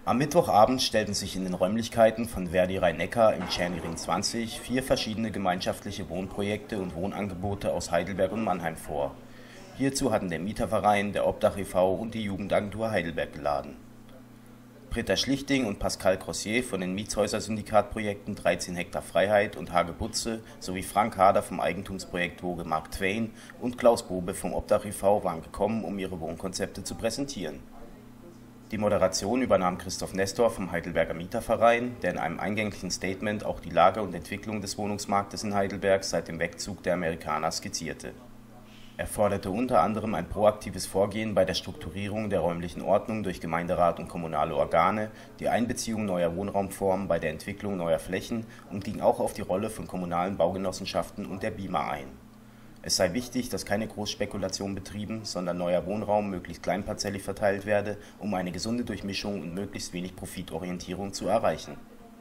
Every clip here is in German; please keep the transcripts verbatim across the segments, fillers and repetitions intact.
Am Mittwochabend stellten sich in den Räumlichkeiten von Verdi Rhein-Neckar im Czerny-Ring zwanzig vier verschiedene gemeinschaftliche Wohnprojekte und Wohnangebote aus Heidelberg und Mannheim vor. Hierzu hatten der Mieterverein, der Obdach e V und die Jugendagentur Heidelberg geladen. Britta Schlichting und Pascal Crossier von den Mietshäuser-Syndikat-Projekten dreizehn Hektar Freiheit und Hage Butze sowie Frank Hader vom Eigentumsprojekt Woge Mark Twain und Klaus Bobe vom Obdach e V waren gekommen, um ihre Wohnkonzepte zu präsentieren. Die Moderation übernahm Christoph Nestor vom Heidelberger Mieterverein, der in einem eingänglichen Statement auch die Lage und Entwicklung des Wohnungsmarktes in Heidelberg seit dem Wegzug der Amerikaner skizzierte. Er forderte unter anderem ein proaktives Vorgehen bei der Strukturierung der räumlichen Ordnung durch Gemeinderat und kommunale Organe, die Einbeziehung neuer Wohnraumformen bei der Entwicklung neuer Flächen und ging auch auf die Rolle von kommunalen Baugenossenschaften und der B I M A ein. Es sei wichtig, dass keine Großspekulation betrieben, sondern neuer Wohnraum möglichst kleinparzellig verteilt werde, um eine gesunde Durchmischung und möglichst wenig Profitorientierung zu erreichen.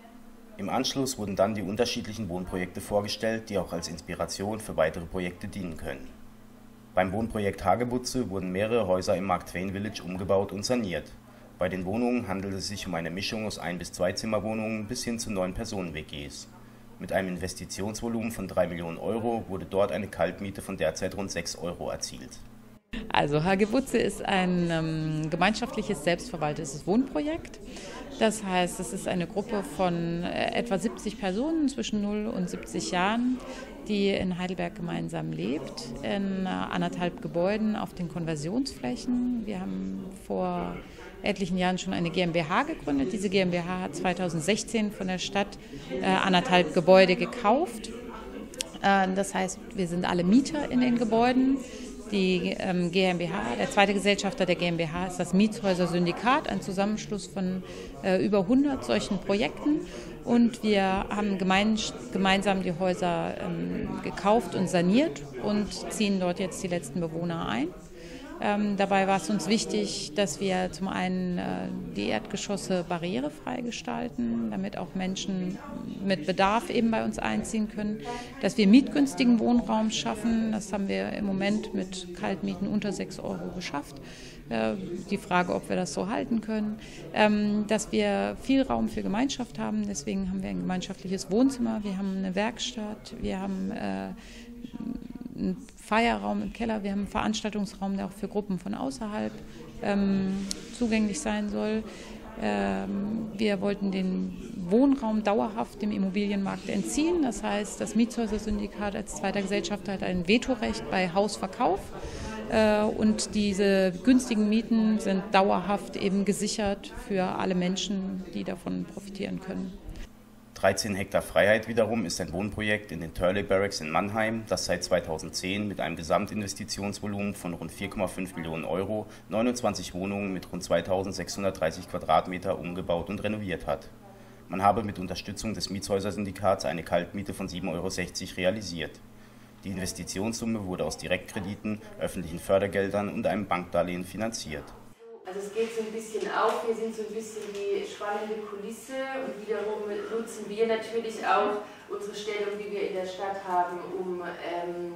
Im Anschluss wurden dann die unterschiedlichen Wohnprojekte vorgestellt, die auch als Inspiration für weitere Projekte dienen können. Beim Wohnprojekt Hage Butze wurden mehrere Häuser im Mark Twain Village umgebaut und saniert. Bei den Wohnungen handelt es sich um eine Mischung aus Ein- bis Zwei-Zimmerwohnungen bis hin zu neun Personen-W Gs. Mit einem Investitionsvolumen von drei Millionen Euro wurde dort eine Kaltmiete von derzeit rund sechs Euro erzielt. Also Hage Butze ist ein ähm, gemeinschaftliches, selbstverwaltetes Wohnprojekt. Das heißt, es ist eine Gruppe von äh, etwa siebzig Personen zwischen null und siebzig Jahren, die in Heidelberg gemeinsam lebt, in äh, anderthalb Gebäuden auf den Konversionsflächen. Wir haben vor etlichen Jahren schon eine GmbH gegründet. Diese GmbH hat zweitausendsechzehn von der Stadt äh, anderthalb Gebäude gekauft. Äh, das heißt, wir sind alle Mieter in den Gebäuden. Die ähm, GmbH, der zweite Gesellschafter der GmbH ist das Mietshäuser-Syndikat, ein Zusammenschluss von äh, über hundert solchen Projekten. Und wir haben gemein, gemeinsam die Häuser ähm, gekauft und saniert und ziehen dort jetzt die letzten Bewohner ein. Ähm, dabei war es uns wichtig, dass wir zum einen äh, die Erdgeschosse barrierefrei gestalten, damit auch Menschen mit Bedarf eben bei uns einziehen können, dass wir mietgünstigen Wohnraum schaffen. Das haben wir im Moment mit Kaltmieten unter sechs Euro geschafft. Äh, die Frage, ob wir das so halten können. Ähm, dass wir viel Raum für Gemeinschaft haben, deswegen haben wir ein gemeinschaftliches Wohnzimmer, wir haben eine Werkstatt, wir haben äh, einen Feierraum im Keller, wir haben einen Veranstaltungsraum, der auch für Gruppen von außerhalb ähm, zugänglich sein soll. Ähm, wir wollten den Wohnraum dauerhaft dem Immobilienmarkt entziehen. Das heißt, das Mietshäuser-Syndikat als zweiter Gesellschafter hat ein Vetorecht bei Hausverkauf. Äh, und diese günstigen Mieten sind dauerhaft eben gesichert für alle Menschen, die davon profitieren können. dreizehn Hektar Freiheit wiederum ist ein Wohnprojekt in den Turley Barracks in Mannheim, das seit zweitausendzehn mit einem Gesamtinvestitionsvolumen von rund vier Komma fünf Millionen Euro neunundzwanzig Wohnungen mit rund zweitausendsechshundertdreißig Quadratmeter umgebaut und renoviert hat. Man habe mit Unterstützung des Mietshäuser-Syndikats eine Kaltmiete von sieben Euro sechzig realisiert. Die Investitionssumme wurde aus Direktkrediten, öffentlichen Fördergeldern und einem Bankdarlehen finanziert. Also es geht so ein bisschen auf, wir sind so ein bisschen die spannende Kulisse und wiederum nutzen wir natürlich auch unsere Stellung, die wir in der Stadt haben, um, ähm,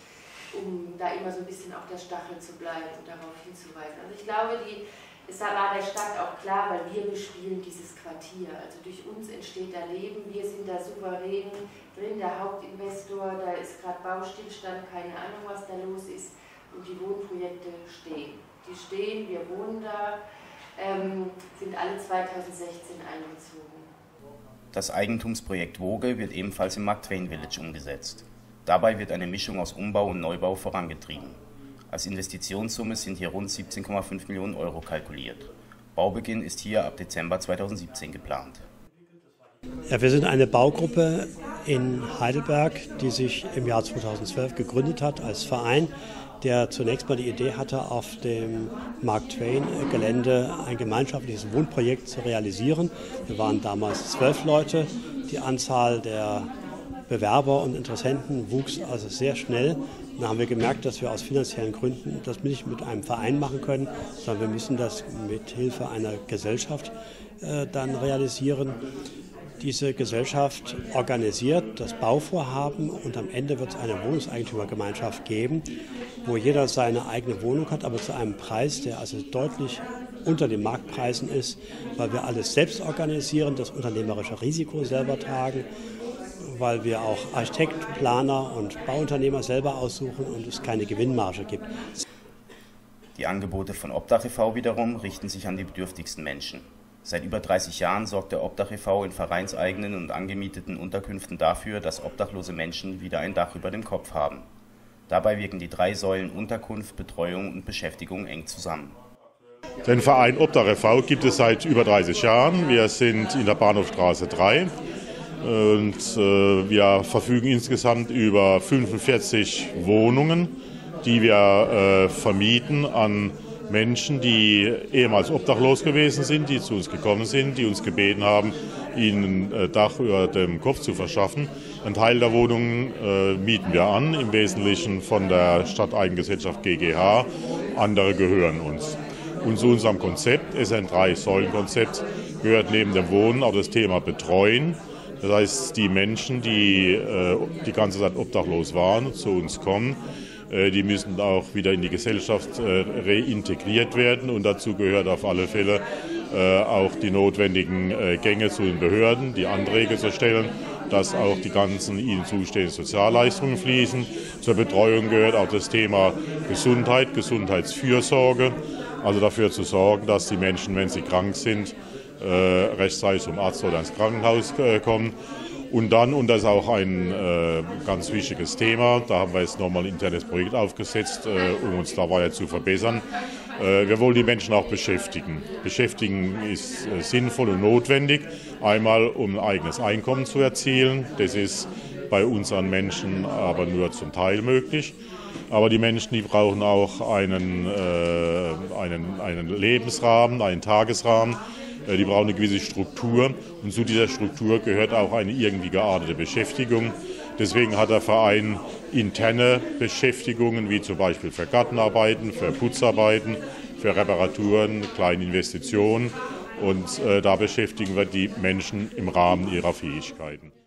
um da immer so ein bisschen auf der Stachel zu bleiben und darauf hinzuweisen. Also ich glaube, die, es war der Stadt auch klar, weil wir bespielen dieses Quartier. Also durch uns entsteht da Leben, wir sind da souverän drin, der Hauptinvestor, da ist gerade Baustillstand, keine Ahnung, was da los ist und die Wohnprojekte stehen. Die stehen, wir wohnen da, ähm, sind alle zweitausendsechzehn eingezogen. Das Eigentumsprojekt Woge wird ebenfalls im Mark Twain Village umgesetzt. Dabei wird eine Mischung aus Umbau und Neubau vorangetrieben. Als Investitionssumme sind hier rund siebzehn Komma fünf Millionen Euro kalkuliert. Baubeginn ist hier ab Dezember zweitausendsiebzehn geplant. Ja, wir sind eine Baugruppe in Heidelberg, die sich im Jahr zweitausendzwölf gegründet hat als Verein, der zunächst mal die Idee hatte, auf dem Mark Twain Gelände ein gemeinschaftliches Wohnprojekt zu realisieren. Wir waren damals zwölf Leute. Die Anzahl der Bewerber und Interessenten wuchs also sehr schnell. Dann haben wir gemerkt, dass wir aus finanziellen Gründen das nicht mit einem Verein machen können, sondern wir müssen das mit Hilfe einer Gesellschaft äh, dann realisieren. Diese Gesellschaft organisiert das Bauvorhaben und am Ende wird es eine Wohnungseigentümergemeinschaft geben, wo jeder seine eigene Wohnung hat, aber zu einem Preis, der also deutlich unter den Marktpreisen ist, weil wir alles selbst organisieren, das unternehmerische Risiko selber tragen, weil wir auch Architekt, Planer und Bauunternehmer selber aussuchen und es keine Gewinnmarge gibt. Die Angebote von Obdach e V wiederum richten sich an die bedürftigsten Menschen. Seit über dreißig Jahren sorgt der Obdach e V in vereinseigenen und angemieteten Unterkünften dafür, dass obdachlose Menschen wieder ein Dach über dem Kopf haben. Dabei wirken die drei Säulen Unterkunft, Betreuung und Beschäftigung eng zusammen. Den Verein Obdach e V gibt es seit über dreißig Jahren. Wir sind in der Bahnhofstraße drei und äh, wir verfügen insgesamt über fünfundvierzig Wohnungen, die wir äh, vermieten an Menschen, die ehemals obdachlos gewesen sind, die zu uns gekommen sind, die uns gebeten haben, ihnen ein Dach über dem Kopf zu verschaffen. Ein Teil der Wohnungen äh, mieten wir an, im Wesentlichen von der Stadteigengesellschaft G G H, andere gehören uns. Und zu unserem Konzept, es ist ein Drei-Säulen-Konzept, gehört neben dem Wohnen auch das Thema Betreuen. Das heißt, die Menschen, die äh, die ganze Zeit obdachlos waren und zu uns kommen, die müssen auch wieder in die Gesellschaft reintegriert werden und dazu gehört auf alle Fälle auch die notwendigen Gänge zu den Behörden, die Anträge zu stellen, dass auch die ganzen ihnen zustehenden Sozialleistungen fließen. Zur Betreuung gehört auch das Thema Gesundheit, Gesundheitsfürsorge, also dafür zu sorgen, dass die Menschen, wenn sie krank sind, rechtzeitig zum Arzt oder ins Krankenhaus kommen. Und dann, und das ist auch ein äh, ganz wichtiges Thema, da haben wir jetzt nochmal ein internes Projekt aufgesetzt, äh, um uns da weiter zu verbessern. Äh, wir wollen die Menschen auch beschäftigen. Beschäftigen ist äh, sinnvoll und notwendig, einmal um ein eigenes Einkommen zu erzielen. Das ist bei unseren Menschen aber nur zum Teil möglich. Aber die Menschen, die brauchen auch einen, äh, einen, einen Lebensrahmen, einen Tagesrahmen. Die brauchen eine gewisse Struktur und zu dieser Struktur gehört auch eine irgendwie geartete Beschäftigung. Deswegen hat der Verein interne Beschäftigungen, wie zum Beispiel für Gartenarbeiten, für Putzarbeiten, für Reparaturen, kleine Investitionen und äh, da beschäftigen wir die Menschen im Rahmen ihrer Fähigkeiten.